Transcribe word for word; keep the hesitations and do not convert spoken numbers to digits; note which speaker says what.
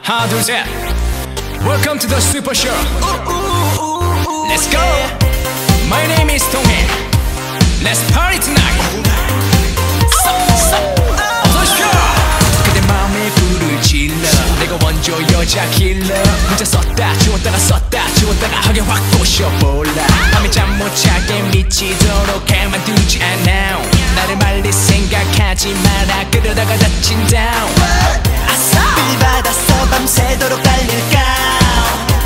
Speaker 1: 하나 둘 셋 Welcome to the super show. Let's go. My name is 동해. Let's party tonight. 어서 오십시오. 그대 마음에 불을 질러 내가 원조 여자 킬러 문자 썼다 지웠다가 썼다 지웠다가 하게 확 부셔볼라 밤에 잠 못 자게 미치도록 가만두지 않아 나를 말릴 생각하지 마라 그러다가 다친다.
Speaker 2: 아싸! 빌 받았어 밤새도록 달릴까